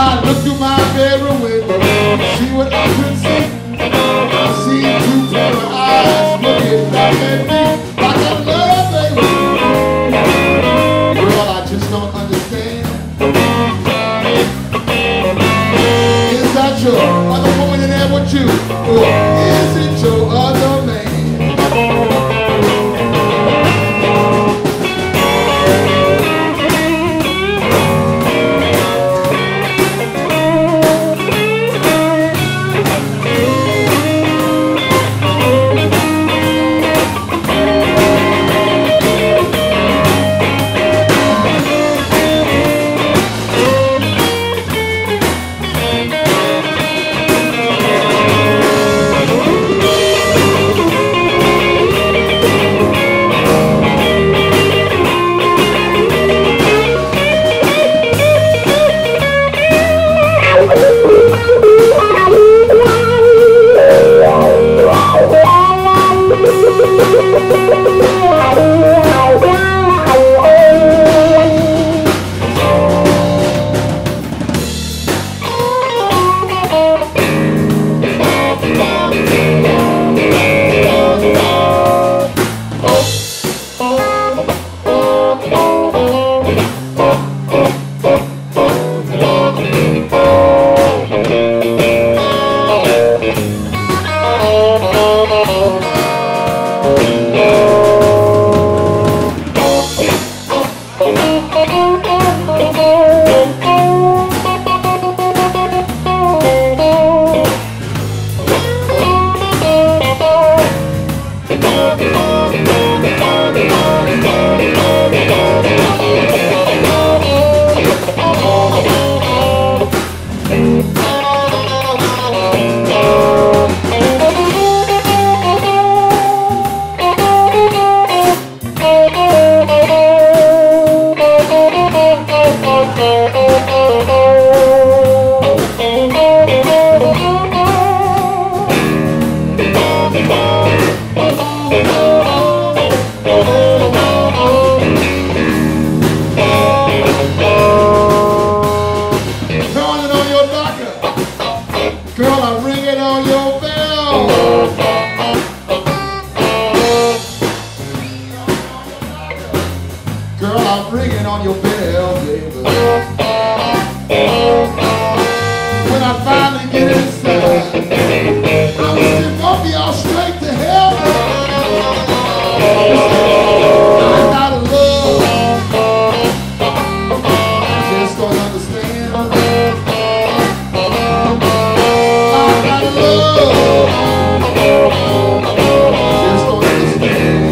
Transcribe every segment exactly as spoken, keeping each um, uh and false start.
I look through my bedroom window, see what I could see. I see two pair of eyes looking back at me like I love, baby. Girl, I just don't understand. Is that your other woman in there with you? Or is it your other man?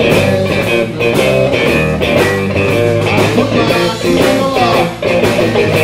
Thank you.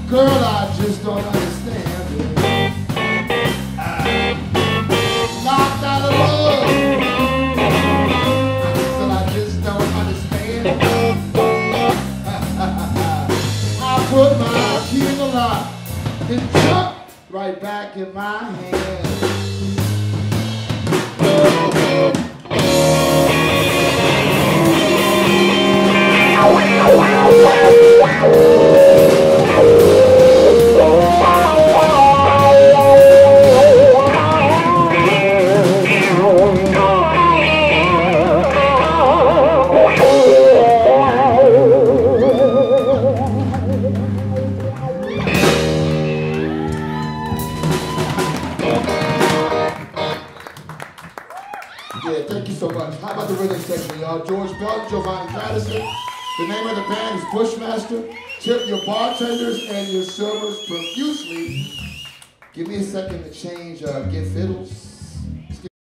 Girl, I just don't understand it. I'm knocked out of love. Still, I just don't understand it. I put my key in the lock and jump right back in my hand. Yeah, thank you so much. How about the rhythm section, y'all? George Belton, Jovani Patterson. The name of the band is Bushmaster. Tip your bartenders and your servers profusely. Give me a second to change, uh, get fiddles.